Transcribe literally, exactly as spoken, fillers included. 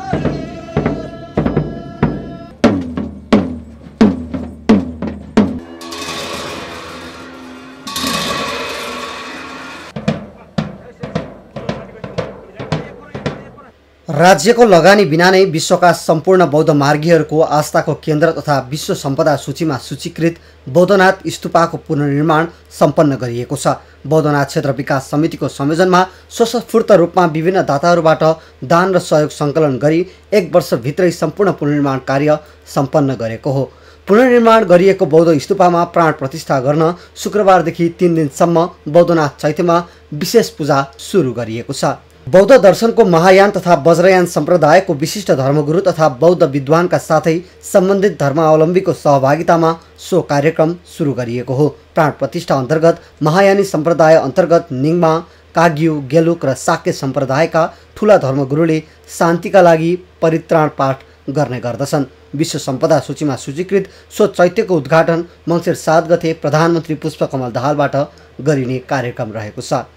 राज्यको लगानी बिना नै विश्वका सम्पूर्ण बौद्ध मार्गीहरूको आस्थाको केन्द्र तथा विश्व सम्पदा सूचीमा सूचीकृत बौद्धनाथ स्तूपको पुनर्निर्माण सम्पन्न गरिएको छ। बौद्धनाथ क्षेत्र विकास समितिको संयोजनमा स्वस्फूर्त रूपमा विभिन्न दाताहरूबाट दान र सहयोग सङ्कलन गरी एक वर्षभित्रै सम्पूर्ण पुनर्निर्माण कार्य सम्पन्न गरेको हो। पुनर्निर्माण गरिएको बौद्ध स्तूपमा प्राण प्रतिष्ठा गर्न शुक्रबारदेखि तीन दिनसम्म बौद्धनाथ चैत्यमा विशेष पूजा सुरु गरिएको छ। बौद्ध दर्शनको महायान तथा वज्रयान सम्प्रदायको विशिष्ट धर्मगुरु तथा बौद्ध विद्वानका साथै सम्बन्धित धर्मावलम्बीको सहभागितामा सो कार्यक्रम सुरु गरिएको हो। प्राण प्रतिष्ठा अन्तर्गत महायानी सम्प्रदाय अन्तर्गत निङमा, काग्यू, गेलुक र साक्य सम्प्रदायका ठुला धर्मगुरुले शान्तिका लागि परित्राण पाठ गर्ने गर्दछन्। विश्व सम्पदा सूचीमा सूचीकृत सो चैत्यको उद्घाटन मङ्सिर सात गते प्रधानमन्त्री पुष्पकमल दाहालबाट गरिने कार्यक्रम रहेको छ।